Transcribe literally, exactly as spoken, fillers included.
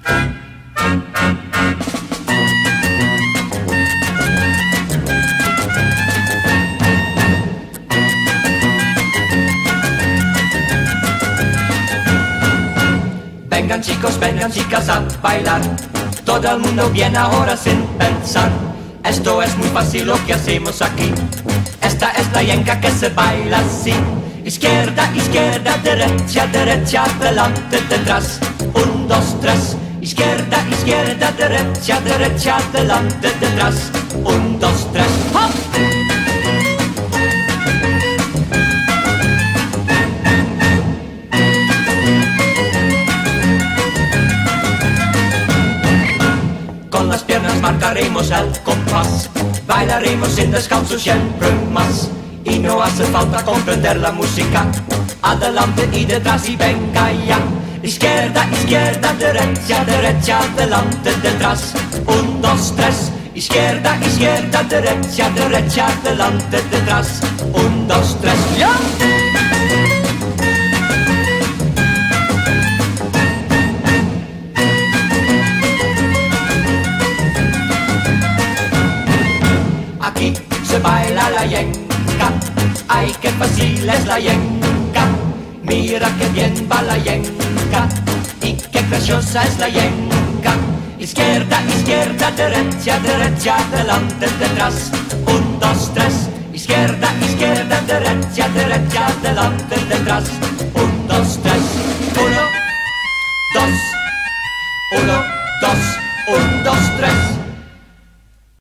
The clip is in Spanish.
Vengan chicos, vengan chicas a bailar, todo el mundo viene ahora sin pensar. Esto es muy fácil lo que hacemos aquí. Esta es la yenca que se baila así. Izquierda, izquierda, derecha, derecha, adelante, detrás. Un, dos, tres. Izquierda, izquierda, derecha, derecha, adelante, detrás. Un, dos, tres. ¡Hop! Con las piernas marcaremos el compás, bailaremos sin descanso siempre más. Y no hace falta comprender la música, adelante y detrás y venga ya. Izquierda, izquierda, derecha, derecha, adelante, detrás. Un, dos, tres. Izquierda, izquierda, derecha, derecha, adelante, detrás. Un, dos, tres, ya. Aquí se baila la yenca, ay qué fácil es la yenca. Mira qué bien va la yenca y qué graciosa es la yenca. Izquierda, izquierda, derecha, derecha, adelante, detrás. Un, dos, tres. Izquierda, izquierda, derecha, derecha, adelante, detrás. Un, dos, tres. Uno, dos. Uno, dos. Un, dos, tres.